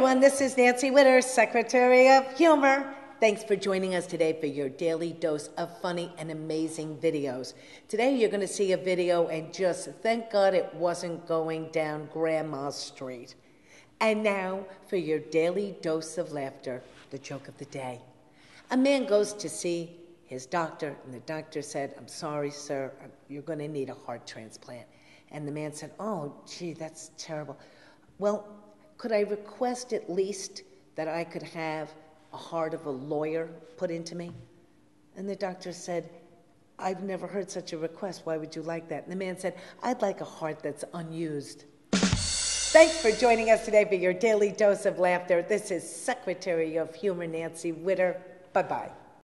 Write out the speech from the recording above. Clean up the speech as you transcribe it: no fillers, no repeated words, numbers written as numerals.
everyone. This is Nancy Witter, Secretary of Humor. Thanks for joining us today for your daily dose of funny and amazing videos. Today you're going to see a video and just thank God it wasn't going down Grandma Street. And now for your daily dose of laughter, the joke of the day. A man goes to see his doctor, and the doctor said, "I'm sorry, sir, you're going to need a heart transplant." And the man said, "Oh, gee, that's terrible. Well, could I request at least that I could have a heart of a lawyer put into me?" And the doctor said, "I've never heard such a request. Why would you like that?" And the man said, "I'd like a heart that's unused." Thanks for joining us today for your daily dose of laughter. This is Secretary of Humor Nancy Witter. Bye-bye.